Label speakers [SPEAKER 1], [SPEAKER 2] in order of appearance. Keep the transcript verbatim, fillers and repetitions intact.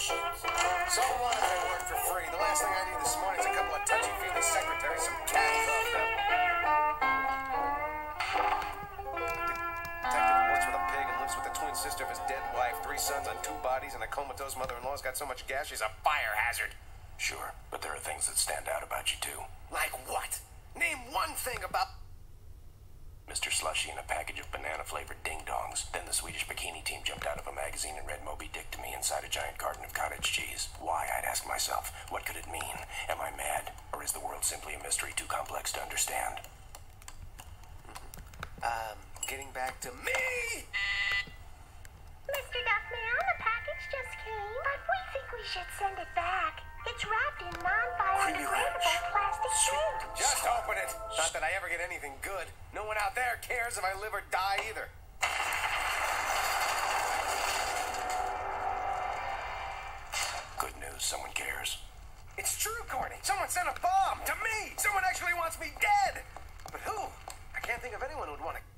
[SPEAKER 1] Someone wanted me to work for free. The last thing I need this morning is a couple of touchy-feely secretaries, some cat coughed up. Detective who works with a pig and lives with the twin sister of his dead wife, three sons on two bodies, and a comatose mother-in-law's got so much gas she's a fire hazard.
[SPEAKER 2] Sure, but there are things that stand out about you, too.
[SPEAKER 1] Like what? Name one thing about...
[SPEAKER 2] Mister Slushy and a package of banana-flavored ding-dongs. Then the Swedish bikini team jumped out of a magazine and read Moby Dick to me inside a giant carton of cottage cheese. Why, I'd ask myself, what could it mean? Am I mad? Or is the world simply a mystery too complex to understand?
[SPEAKER 1] Um, getting back to me!
[SPEAKER 3] Mister Duckman, the package just came, but we think we should send it back. It's wrapped in non-biodegradable plastic tape.
[SPEAKER 1] Just open it. Not that I ever get anything good. No one out there cares if I live or die either.
[SPEAKER 2] Good news, someone cares.
[SPEAKER 1] It's true, Courtney. Someone sent a bomb to me. Someone actually wants me dead. But who? I can't think of anyone who'd want to